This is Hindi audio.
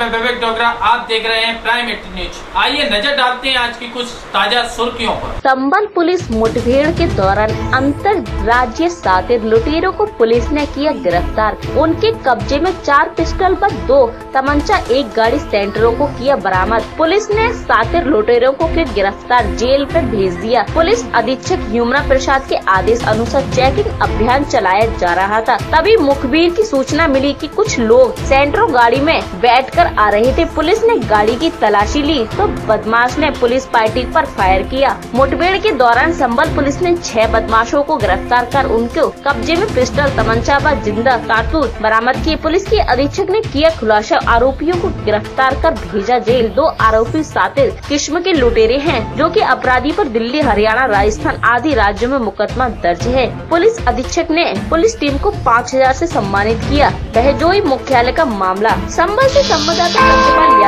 मैं विवेक डोगरा, आप देख रहे हैं प्राइम 18 न्यूज। आइए नजर डालते हैं आज की कुछ ताजा सुर्खियों पर। संबल पुलिस मुठभेड़ के दौरान अंतर राज्य सातिर लुटेरों को पुलिस ने किया गिरफ्तार। उनके कब्जे में 4 पिस्टल पर 2 तमंचा, 1 गाड़ी सेंटरों को किया बरामद। पुलिस ने सातिर लुटेरों को किया गिरफ्तार, जेल में भेज दिया। पुलिस अधीक्षक यमुना प्रसाद के आदेश अनुसार चेकिंग अभियान चलाया जा रहा था, तभी मुखबिर की सूचना मिली कि कुछ लोग सेंट्रो गाड़ी में बैठकर आ रहे थे। पुलिस ने गाड़ी की तलाशी ली तो बदमाश ने पुलिस पार्टी पर फायर किया। मुठभेड़ के दौरान संबल पुलिस ने 6 बदमाशों को गिरफ्तार कर उनके कब्जे में पिस्टल, तमंचा व जिंदा कारतूस बरामद किए। पुलिस के अधीक्षक ने किया खुलासा, आरोपियों को गिरफ्तार कर भेजा जेल। 2 आरोपी सातिर किस्म के लुटेरे हैं जो कि अपराधी पर दिल्ली, हरियाणा, राजस्थान आदि राज्यों में मुकदमा दर्ज है। पुलिस अधीक्षक ने पुलिस टीम को 5000 से सम्मानित किया। बहजोई मुख्यालय का मामला। संबल से संवाददाता